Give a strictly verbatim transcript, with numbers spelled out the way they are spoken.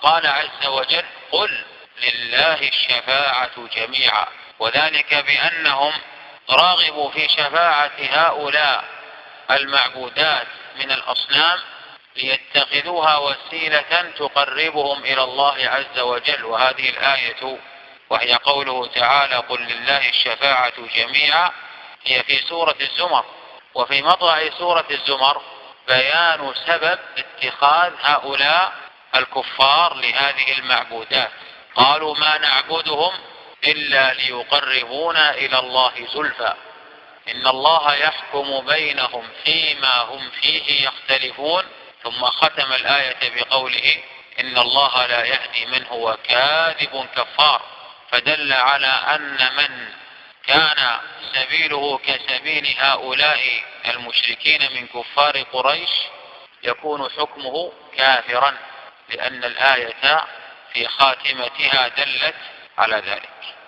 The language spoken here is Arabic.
قال عز وجل قل لله الشفاعة جميعا، وذلك بأنهم راغبوا في شفاعة هؤلاء المعبودات من الأصنام ليتخذوها وسيلة تقربهم إلى الله عز وجل. وهذه الآية وهي قوله تعالى قل لله الشفاعة جميعا هي في سورة الزمر، وفي مطلع سورة الزمر بيان سبب اتخاذ هؤلاء الكفار لهذه المعبودات. قالوا ما نعبدهم إلا ليقربونا إلى الله زلفى إن الله يحكم بينهم فيما هم فيه يختلفون، ثم ختم الآية بقوله إن الله لا يهدي من هو كاذب كفار، فدل على أن من كان سبيله كسبيل هؤلاء المشركين من كفار قريش يكون حكمه كافرا، لأن الآية في خاتمتها دلت على ذلك.